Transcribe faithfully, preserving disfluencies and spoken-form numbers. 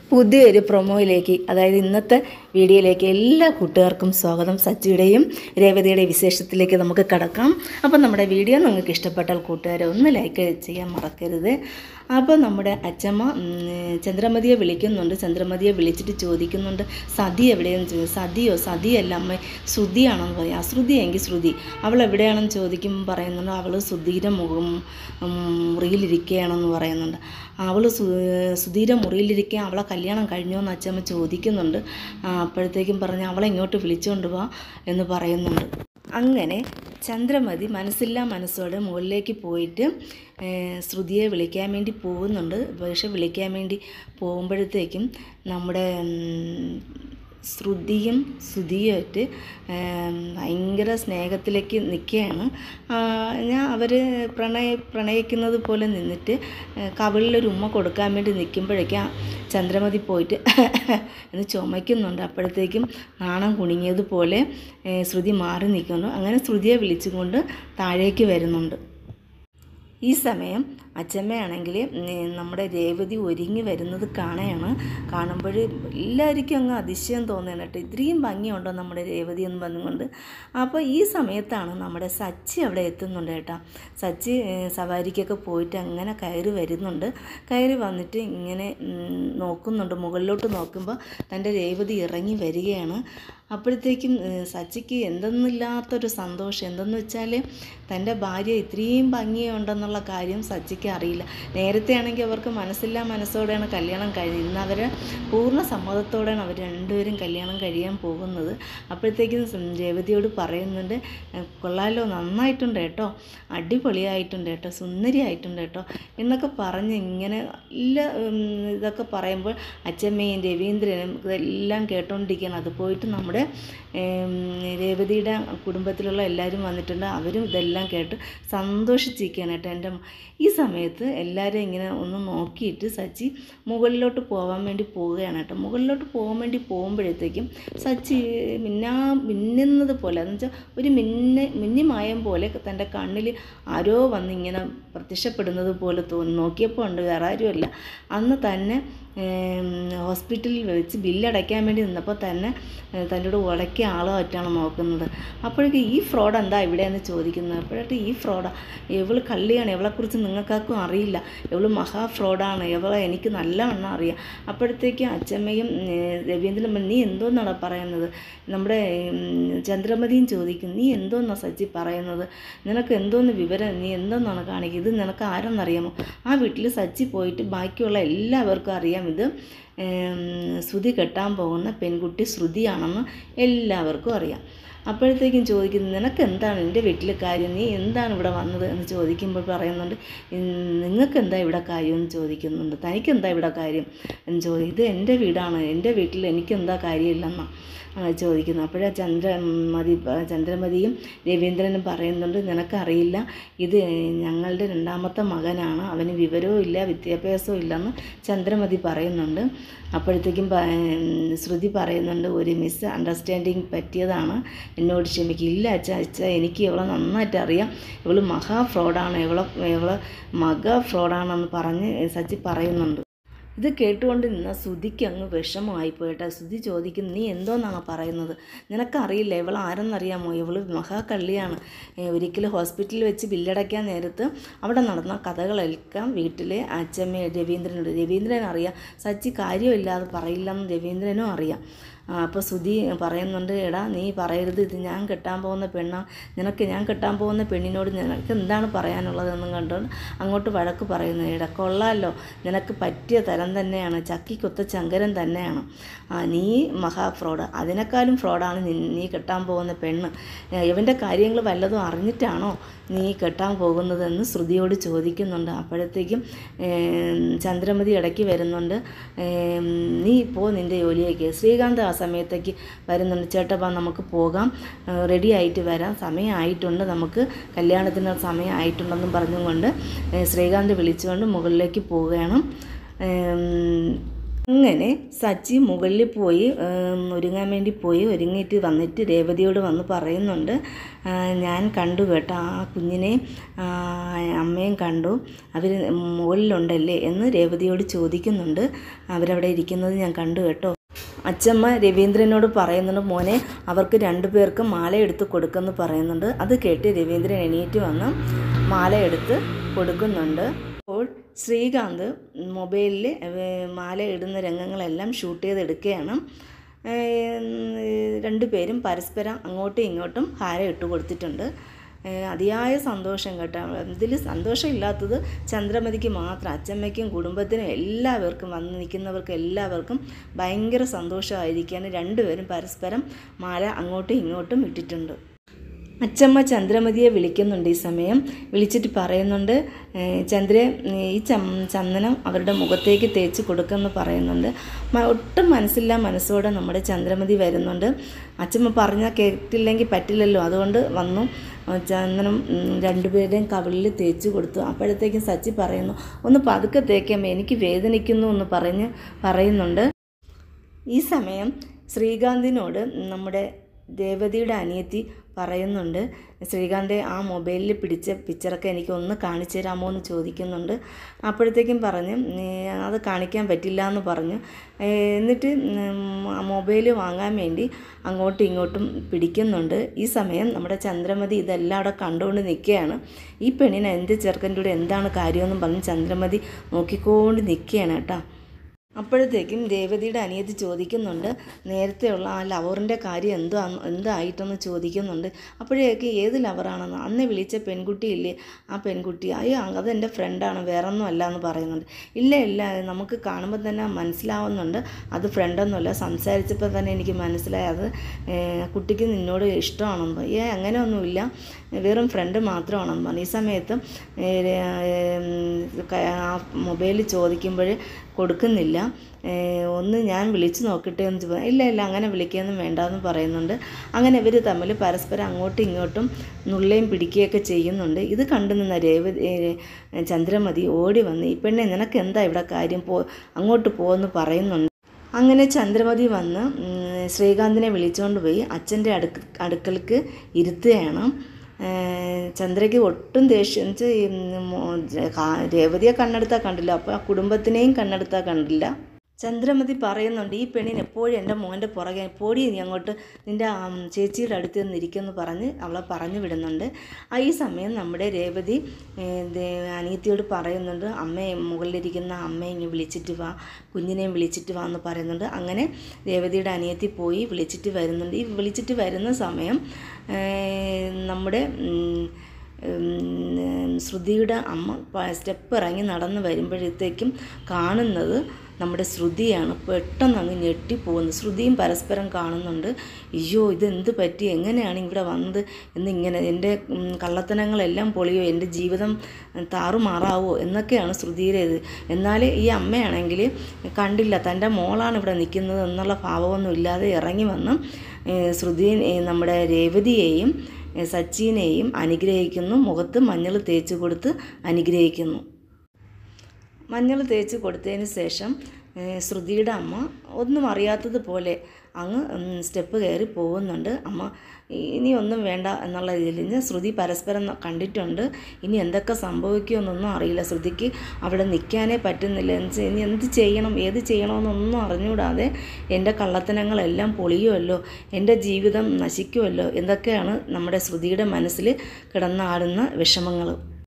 പുതിയൊരു പ്രൊമോയിലേക്ക്, അതായത് ഇന്നത്തെ വീഡിയോയിലേക്ക് എല്ലാ കൂട്ടുകാർക്കും സ്വാഗതം. സച്ചിയുടെയും രേവതിയുടെയും വിശേഷത്തിലേക്ക് നമുക്ക് കടക്കാം. അപ്പോൾ നമ്മുടെ വീഡിയോ നിങ്ങൾക്ക് ഇഷ്ടപ്പെട്ടാൽ കൂട്ടുകാരെ ഒന്ന് ലൈക്ക് ചെയ്യാൻ മറക്കരുത്. അപ്പോൾ നമ്മുടെ അച്ചമ്മ ചന്ദ്രമതിയെ വിളിക്കുന്നുണ്ട്. ചന്ദ്രമതിയെ വിളിച്ചിട്ട് ചോദിക്കുന്നുണ്ട്, സതി എവിടെയെന്ന് ചോദിക്കും. സതിയോ? സതിയല്ല അമ്മ, ശ്രുതിയാണെന്ന് പറയും. അശ്രുതിയെങ്കിൽ ശ്രുതി. അവൾ എവിടെയാണെന്ന് ചോദിക്കുമ്പോൾ പറയുന്നുണ്ട്, അവൾ ശ്രുതിയുടെ മുഖം മുറിയിലിരിക്കുകയാണെന്ന് പറയുന്നുണ്ട്. അവൾ സുധീര മുറിയിലിരിക്കുക, അവളെ കല്യാണം കഴിഞ്ഞോ എന്ന് അച്ചമ്മ ചോദിക്കുന്നുണ്ട്. അപ്പോഴത്തേക്കും പറഞ്ഞ് അവളെ ഇങ്ങോട്ട് വിളിച്ചുകൊണ്ട് വാ എന്ന് പറയുന്നുണ്ട്. അങ്ങനെ ചന്ദ്രമതി മനസ്സില്ലാ മനസ്സോടെ മുകളിലേക്ക് പോയിട്ട് ശ്രുതിയെ വിളിക്കാൻ വേണ്ടി പോകുന്നുണ്ട്. പക്ഷെ വിളിക്കാൻ വേണ്ടി പോകുമ്പോഴത്തേക്കും നമ്മുടെ ശ്രുതിയും ശ്രുതിയുമായിട്ട് ഭയങ്കര സ്നേഹത്തിലേക്ക് നിൽക്കുകയാണ്. ഞാൻ അവർ പ്രണയ പ്രണയിക്കുന്നത് പോലെ നിന്നിട്ട് കവിളിലൊരു ഉമ്മ കൊടുക്കാൻ വേണ്ടി നിൽക്കുമ്പോഴേക്കും ചന്ദ്രമതി പോയിട്ട് എന്ന് ചുമയ്ക്കുന്നുണ്ട്. അപ്പോഴത്തേക്കും നാണം കുണിങ്ങിയതുപോലെ ശ്രുതി മാറി നിൽക്കുന്നു. അങ്ങനെ ശ്രുതിയെ വിളിച്ചുകൊണ്ട് താഴേക്ക് വരുന്നുണ്ട്. ഈ സമയം അച്ചമ്മയാണെങ്കിൽ നമ്മുടെ രേവതി ഒരുങ്ങി വരുന്നത് കാണുകയാണ്. കാണുമ്പോൾ എല്ലാവർക്കും അങ്ങ് അതിശയം തോന്നുകയാണ് കേട്ടോ, ഇത്രയും ഭംഗിയുണ്ടോ നമ്മുടെ രേവതി എന്ന് പറഞ്ഞുകൊണ്ട്. അപ്പോൾ ഈ സമയത്താണ് നമ്മുടെ സച്ചി അവിടെ എത്തുന്നുണ്ട് കേട്ടോ. സച്ചി സവാരിക്കൊക്കെ പോയിട്ട് അങ്ങനെ കയറി വരുന്നുണ്ട്. കയറി വന്നിട്ട് ഇങ്ങനെ നോക്കുന്നുണ്ട്. മുകളിലോട്ട് നോക്കുമ്പോൾ തൻ്റെ രേവതി ഇറങ്ങി വരികയാണ്. അപ്പോഴത്തേക്കും സച്ചിക്ക് എന്തെന്നില്ലാത്തൊരു സന്തോഷം. എന്തെന്ന് വെച്ചാൽ തൻ്റെ ഭാര്യ ഇത്രയും ഭംഗിയുണ്ടെന്നുള്ള കാര്യം സച്ചിക്ക് അറിയില്ല. നേരത്തെ ആണെങ്കിൽ അവർക്ക് മനസ്സില്ലാ മനസ്സോടെയാണ് കല്യാണം കഴിയുന്നത്. ഇന്ന് അവർ പൂർണ്ണ സമ്മതത്തോടെയാണ് അവർ രണ്ടുപേരും കല്യാണം കഴിയാൻ പോകുന്നത്. അപ്പോഴത്തേക്കും രേവതിയോട് പറയുന്നുണ്ട്, കൊള്ളാലോ, നന്നായിട്ടുണ്ട് കേട്ടോ, അടിപൊളിയായിട്ടുണ്ട് കേട്ടോ, സുന്ദരിയായിട്ടുണ്ട് കേട്ടോ എന്നൊക്കെ പറഞ്ഞ് ഇങ്ങനെ എല്ലാ ഇതൊക്കെ പറയുമ്പോൾ അച്ചമ്മയും രവീന്ദ്രനും ഇതെല്ലാം കേട്ടോണ്ടിരിക്കുകയാണ്. അത് പോയിട്ട് നമ്മുടെ രേവതിയുടെ കുടുംബത്തിലുള്ള എല്ലാവരും വന്നിട്ടുണ്ട്. അവരും ഇതെല്ലാം കേട്ട് സന്തോഷിച്ചിരിക്കുകയാണ് കേട്ടോ. എൻ്റെ ഈ സമയത്ത് എല്ലാവരും ഇങ്ങനെ ഒന്ന് നോക്കിയിട്ട് സച്ചി മുകളിലോട്ട് പോകാൻ വേണ്ടി പോവുകയാണ് കേട്ടോ. മുകളിലോട്ട് പോകാൻ വേണ്ടി പോകുമ്പോഴത്തേക്കും സച്ചി മിന്നാ മിന്നുന്നത് പോലെ, എന്ന് വെച്ചാൽ ഒരു മിന്ന മിന്നിമായം പോലെ തൻ്റെ കണ്ണിൽ ആരോ വന്ന് ഇങ്ങനെ പ്രത്യക്ഷപ്പെടുന്നത് പോലെ തോന്നി. നോക്കിയപ്പോൾ ഉണ്ട് വേറെ ആരുമല്ല. അന്ന് തന്നെ ഹോസ്പിറ്റലിൽ വെച്ച് ബില്ലടയ്ക്കാൻ വേണ്ടി നിന്നപ്പോൾ തന്നെ തന്നോട് ഉടക്കിയ ആളോ ഒറ്റാണ് നോക്കുന്നത്. അപ്പോഴേക്കും ഈ ഫ്രോഡ് എന്താ ഇവിടെയെന്ന് ചോദിക്കുന്നത്. അപ്പോഴേക്കും ഈ ഫ്രോഡാണ്, ഇവൾ കള്ളിയാണ്, ഇവളെക്കുറിച്ച് നിങ്ങൾക്കാർക്കും അറിയില്ല, ഇവൾ മഹാ ഫ്രോഡാണ്, ഇവളെ എനിക്ക് നല്ലവണ്ണം അറിയാം. അപ്പോഴത്തേക്കും അച്ചമ്മയും രവീന്ദ്രനും, നീ എന്തോന്നാണ് പറയുന്നത്? നമ്മുടെ ചന്ദ്രമതിയും ചോദിക്കും, നീ എന്തോന്നാണ് സച്ചി പറയുന്നത്? നിനക്ക് എന്തോന്ന് വിവരം, നീ എന്തോന്നാണ് കാണിക്കുക? ഇത് നിനക്ക് ആരെന്നറിയാമോ? ആ വീട്ടിൽ സച്ചി പോയിട്ട് ബാക്കിയുള്ള എല്ലാവർക്കും അറിയാം ഇത് ശ്രുതി കെട്ടാൻ പോകുന്ന പെൺകുട്ടി ശ്രുതിയാണെന്ന് എല്ലാവർക്കും അറിയാം. അപ്പോഴത്തേക്കും ചോദിക്കുന്നത്, നിനക്ക് എന്താണ് എൻ്റെ വീട്ടിലെ കാര്യം, നീ എന്താണ് ഇവിടെ വന്നത് എന്ന് ചോദിക്കുമ്പോൾ പറയുന്നുണ്ട്, നിങ്ങൾക്ക് എന്താ ഇവിടെ കാര്യം എന്ന് ചോദിക്കുന്നുണ്ട്. തനിക്കെന്താ ഇവിടെ കാര്യം എന്ന് ചോദിക്കും. ഇത് എൻ്റെ വീടാണ്, എൻ്റെ വീട്ടിൽ എനിക്കെന്താ കാര്യമില്ലെന്നാണ് ചോദിക്കുന്നു. അപ്പോഴാ ചന്ദ്രമതി ചന്ദ്രമതിയും രവീന്ദ്രനും പറയുന്നുണ്ട്, നിനക്കറിയില്ല, ഇത് ഞങ്ങളുടെ രണ്ടാമത്തെ മകനാണ്, അവന് വിവരവും ഇല്ല വിദ്യാഭ്യാസവും ഇല്ലെന്ന് ചന്ദ്രമതി പറയുന്നുണ്ട്. അപ്പോഴത്തേക്കും ശ്രുതി പറയുന്നുണ്ട്, ഒരു മിസ് അണ്ടർസ്റ്റാൻഡിങ് പറ്റിയതാണ്, എന്നോട് ക്ഷമിക്കുക. ഇല്ല അച്ഛ അച്ഛ എനിക്ക് ഇവളെ നന്നായിട്ട് അറിയാം, ഇവൾ മഹാ ഫ്രോഡാണ്, ഇവളെ ഇവളെ മക ഫ്രോഡാണെന്ന് പറഞ്ഞ് സച്ചി പറയുന്നുണ്ട്. ഇത് കേട്ടുകൊണ്ട് നിന്ന ശ്രുതിക്ക് അങ്ങ് വിഷമമായി പോയിട്ടാ. ശ്രുതി ചോദിക്കുന്നു, നീ എന്തോന്നാണ് പറയുന്നത്? നിനക്കറിയില്ല ഇവൾ ആരെന്നറിയാമോ? ഇവൾ മഹാകള്ളിയാണ്. ഒരിക്കലും ഹോസ്പിറ്റലിൽ വെച്ച് ബില്ലടയ്ക്കാൻ നേരത്ത് അവിടെ നടന്ന കഥകളെല്ലാം വീട്ടിലെ അച്ചമ്മ രവീന്ദ്രനുണ്ട്. രവീന്ദ്രൻ അറിയാം, സച്ചി കാര്യമില്ലാതെ പറയില്ലെന്ന് രവീന്ദ്രനും അറിയാം. അപ്പോൾ ശ്രുതി പറയുന്നുണ്ട്, എടാ നീ പറയരുത്, ഇത് ഞാൻ കെട്ടാൻ പോകുന്ന പെണ്ണാണ്, നിനക്ക് ഞാൻ കെട്ടാൻ പോകുന്ന പെണ്ണിനോട് നിനക്ക് എന്താണ് പറയാനുള്ളതെന്നും കണ്ടുകൊണ്ട് അങ്ങോട്ട് വഴക്ക് പറയുന്നു. എടാ കൊള്ളാമല്ലോ, നിനക്ക് പറ്റിയ തരം തന്നെയാണ്, ചക്കിക്കൊത്ത ചങ്കരൻ തന്നെയാണ്, നീ മഹാ ഫ്രോഡ്, അതിനേക്കാളും ഫ്രോഡാണ് നീ കെട്ടാൻ പോകുന്ന പെണ്ണ്. ഇവൻ്റെ കാര്യങ്ങൾ വല്ലതും അറിഞ്ഞിട്ടാണോ നീ കെട്ടാൻ പോകുന്നതെന്ന് ശ്രുതിയോട് ചോദിക്കുന്നുണ്ട്. അപ്പോഴത്തേക്കും ചന്ദ്രമതി ഇടയ്ക്ക് വരുന്നുണ്ട്, നീ ഇപ്പോൾ നിൻ്റെ ജോലിയേക്ക്. ശ്രീകാന്ത് ആ സമയത്തേക്ക് വരുന്നുണ്ട്. ചേട്ടപ്പാ നമുക്ക് പോകാം, റെഡി ആയിട്ട് വരാം, സമയമായിട്ടുണ്ട്, നമുക്ക് കല്യാണത്തിന് സമയമായിട്ടുണ്ടെന്നും പറഞ്ഞുകൊണ്ട് ശ്രീകാന്ത് വിളിച്ചുകൊണ്ട് മുകളിലേക്ക് പോവുകയാണ്. അങ്ങനെ സച്ചി മുകളിൽ പോയി ഒരുങ്ങാൻ വേണ്ടി പോയി. ഒരുങ്ങിയിട്ട് വന്നിട്ട് രേവതിയോട് വന്ന് പറയുന്നുണ്ട്, ഞാൻ കണ്ടു കേട്ടോ, ആ കുഞ്ഞിനെ അമ്മയും കണ്ടു, അവർ മുകളിലുണ്ടല്ലേ എന്ന് രേവതിയോട് ചോദിക്കുന്നുണ്ട്. അവരവിടെ ഇരിക്കുന്നത് ഞാൻ കണ്ടു കേട്ടോ. അച്ചമ്മ രവീന്ദ്രനോട് പറയുന്നുണ്ട്, മോനെ അവർക്ക് രണ്ടു പേർക്ക് മാല എടുത്ത് കൊടുക്കുമെന്ന് പറയുന്നുണ്ട്. അത് കേട്ട് രവീന്ദ്രൻ എണീറ്റ് വന്ന് മാല എടുത്ത് കൊടുക്കുന്നുണ്ട്. അപ്പോൾ ശ്രീകാന്ത് മൊബൈലിൽ മാല ഇടുന്ന രംഗങ്ങളെല്ലാം ഷൂട്ട് ചെയ്തെടുക്കുകയാണ്. രണ്ടുപേരും പരസ്പരം അങ്ങോട്ടും ഇങ്ങോട്ടും ഹാര ഇട്ട് കൊടുത്തിട്ടുണ്ട്. അതിയായ സന്തോഷം കേട്ടോ. ഇതിൽ സന്തോഷമില്ലാത്തത് ചന്ദ്രമതിക്ക് മാത്രം. അച്ചമ്മയ്ക്കും കുടുംബത്തിനും എല്ലാവർക്കും വന്ന് നിൽക്കുന്നവർക്കും എല്ലാവർക്കും ഭയങ്കര സന്തോഷമായിരിക്കുകയാണ്. രണ്ടുപേരും പരസ്പരം മാല അങ്ങോട്ടും ഇങ്ങോട്ടും ഇട്ടിട്ടുണ്ട്. അച്ചമ്മ ചന്ദ്രമതിയെ വിളിക്കുന്നുണ്ട്. ഈ സമയം വിളിച്ചിട്ട് പറയുന്നുണ്ട്, ചന്ദ്ര ഈ ചന്ദനം അവരുടെ മുഖത്തേക്ക് തേച്ച് കൊടുക്കുമെന്ന് പറയുന്നുണ്ട്. ഒട്ടും മനസ്സില്ല മനസ്സോടെ നമ്മുടെ ചന്ദ്രമതി വരുന്നുണ്ട്. അച്ചമ്മ പറഞ്ഞാൽ കേട്ടില്ലെങ്കിൽ പറ്റില്ലല്ലോ, അതുകൊണ്ട് വന്നു ചന്ദനം രണ്ടുപേരുടെയും കവിളിൽ തേച്ച് കൊടുത്തു. അപ്പോഴത്തേക്കും സച്ചി പറയുന്നു, ഒന്ന് പതുക്കെ തേക്കാമേ, എനിക്ക് വേദനിക്കുന്നു എന്ന് പറഞ്ഞ് പറയുന്നുണ്ട്. ഈ സമയം ശ്രീകാന്തിനോട് നമ്മുടെ രേവതിയുടെ അനിയത്തി പറയുന്നുണ്ട്, ശ്രീകാന്ത് ആ മൊബൈലിൽ പിടിച്ച പിക്ചറൊക്കെ എനിക്ക് ഒന്ന് കാണിച്ചു തരാമോ എന്ന് ചോദിക്കുന്നുണ്ട്. അപ്പോഴത്തേക്കും പറഞ്ഞ് അത് കാണിക്കാൻ പറ്റില്ല എന്ന് പറഞ്ഞു. എന്നിട്ട് മൊബൈൽ വാങ്ങാൻ വേണ്ടി അങ്ങോട്ടും ഇങ്ങോട്ടും പിടിക്കുന്നുണ്ട്. ഈ സമയം നമ്മുടെ ചന്ദ്രമതി ഇതെല്ലാം അവിടെ കണ്ടുകൊണ്ട് നിൽക്കുകയാണ്. ഈ പെണ്ണിന് എൻ്റെ ചെറുക്കൻ്റെ കൂടെ എന്താണ് കാര്യമെന്നും പറഞ്ഞ് ചന്ദ്രമതി നോക്കിക്കൊണ്ട് നിൽക്കുകയാണ് കേട്ടോ. അപ്പോഴത്തേക്കും രേവതിയുടെ അനിയത്തി ചോദിക്കുന്നുണ്ട്, നേരത്തെയുള്ള ആ ലവറിൻ്റെ കാര്യം എന്തോ എന്തായിട്ടെന്ന് ചോദിക്കുന്നുണ്ട്. അപ്പോഴേക്ക് ഏത് ലവറാണെന്ന്, അന്ന് വിളിച്ച പെൺകുട്ടിയില്ലേ ആ പെൺകുട്ടി, അയ്യോ അതെൻ്റെ ഫ്രണ്ടാണ്, വേറൊന്നും അല്ല എന്ന് പറയുന്നുണ്ട്. ഇല്ല ഇല്ല നമുക്ക് കാണുമ്പോൾ തന്നെ മനസ്സിലാവുന്നുണ്ട് അത് ഫ്രണ്ടൊന്നുമല്ല, സംസാരിച്ചപ്പോൾ തന്നെ എനിക്ക് മനസ്സിലായി അത് കുട്ടിക്ക് നിന്നോട് ഇഷ്ടമാണെന്ന്. ഏ അങ്ങനെയൊന്നുമില്ല, വെറും ഫ്രണ്ട് മാത്രമാണെന്ന് പറഞ്ഞു. ഈ സമയത്ത് ആ മൊബൈൽ ചോദിക്കുമ്പോൾ കൊടുക്കുന്നില്ല. ഒന്ന് ഞാൻ വിളിച്ച് നോക്കട്ടെ എന്ന് ചോദിച്ചു. ഇല്ല ഇല്ല അങ്ങനെ വിളിക്കുകയൊന്നും വേണ്ടെന്ന് പറയുന്നുണ്ട്. അങ്ങനെ ഇവർ തമ്മിൽ പരസ്പരം അങ്ങോട്ടും ഇങ്ങോട്ടും നുള്ളയും പിടിക്കുകയൊക്കെ ചെയ്യുന്നുണ്ട്. ഇത് കണ്ടു നിന്ന രേവതി ചന്ദ്രമതി ഓടി വന്ന്, ഈ പെണ്ണെ നിനക്ക് എന്താ ഇവിടെ കാര്യം, പോ അങ്ങോട്ട് പോകുമെന്ന് പറയുന്നുണ്ട്. അങ്ങനെ ചന്ദ്രമതി വന്ന് ശ്രീകാന്തിനെ വിളിച്ചുകൊണ്ട് പോയി അച്ഛൻ്റെ അടുക്ക അടുക്കലേക്ക് ഇരുത്തുകയാണ്. ചന്ദ്രയ്ക്ക് ഒട്ടും ദേഷ്യം രേവതിയെ കണ്ണെടുത്താൽ കണ്ടില്ല, അപ്പോൾ ആ കുടുംബത്തിനെയും കണ്ണെടുത്താൽ കണ്ടില്ല. ചന്ദ്രമതി പറയുന്നുണ്ട്, ഈ പെണ്ണിന് എപ്പോഴും എൻ്റെ മോൻ്റെ പുറകെ പോടി നീ അങ്ങോട്ട് നിൻ്റെ ചേച്ചിയുടെ അടുത്ത് നിന്നിരിക്കുമെന്ന് പറഞ്ഞ് അവളെ പറഞ്ഞു വിടുന്നുണ്ട്. ആ ഈ സമയം നമ്മുടെ രേവതി അനിയത്തിയോട് പറയുന്നുണ്ട്, അമ്മയെ മുകളിലിരിക്കുന്ന അമ്മയെ ഇങ്ങനെ വിളിച്ചിട്ട് വാ, കുഞ്ഞിനെയും വിളിച്ചിട്ട് വാ എന്ന് പറയുന്നുണ്ട്. അങ്ങനെ രേവതിയുടെ അനിയത്തി പോയി വിളിച്ചിട്ട് വരുന്നുണ്ട്. ഈ വിളിച്ചിട്ട് വരുന്ന സമയം നമ്മുടെ ശ്രുതിയുടെ അമ്മ സ്റ്റെപ്പ് ഇറങ്ങി നടന്ന് വരുമ്പോഴത്തേക്കും കാണുന്നത് നമ്മുടെ ശ്രുതിയാണ്. പെട്ടെന്ന് അങ്ങ് ഞെട്ടിപ്പോകുന്നു. ശ്രുതിയും പരസ്പരം കാണുന്നുണ്ട്. അയ്യോ ഇതെന്ത് പറ്റി, എങ്ങനെയാണ് ഇവിടെ വന്നത് എന്നിങ്ങനെ, എൻ്റെ കള്ളത്തനങ്ങളെല്ലാം പൊളിയോ, എൻ്റെ ജീവിതം താറുമാറാവോ എന്നൊക്കെയാണ് ശ്രുതിയുടെ ഇത്. എന്നാൽ ഈ അമ്മയാണെങ്കിൽ കണ്ടില്ല, തൻ്റെ മോളാണ് ഇവിടെ നിൽക്കുന്നത് എന്നുള്ള ഭാവമൊന്നും ഇല്ലാതെ ഇറങ്ങി വന്ന് ശ്രുതി നമ്മുടെ രേവതിയെയും സച്ചിനെയും അനുഗ്രഹിക്കുന്നു. മുഖത്ത് മഞ്ഞൾ തേച്ച് കൊടുത്ത് അനുഗ്രഹിക്കുന്നു. മഞ്ഞൾ തേച്ച് കൊടുത്തതിന് ശേഷം ശ്രുതിയുടെ അമ്മ ഒന്നും അറിയാത്തതുപോലെ അങ്ങ് സ്റ്റെപ്പ് കയറി പോകുന്നുണ്ട്. അമ്മ ഇനി ഒന്നും വേണ്ട എന്നുള്ള രീതിയിൽ ശ്രുതി പരസ്പരം കണ്ടിട്ടുണ്ട്. ഇനി എന്തൊക്കെ സംഭവിക്കുമെന്നൊന്നും അറിയില്ല. ശ്രുതിക്ക് അവിടെ നിൽക്കാനേ പറ്റുന്നില്ല. ഇനി എന്ത് ചെയ്യണം ഏത് ചെയ്യണമെന്നൊന്നും അറിഞ്ഞുകൂടാതെ എൻ്റെ കള്ളത്തനങ്ങളെല്ലാം പൊളിയുമല്ലോ, എൻ്റെ ജീവിതം നശിക്കുമല്ലോ, എന്തൊക്കെയാണ് നമ്മുടെ ശ്രുതിയുടെ മനസ്സിൽ കിടന്നാടുന്ന വിഷമങ്ങൾ.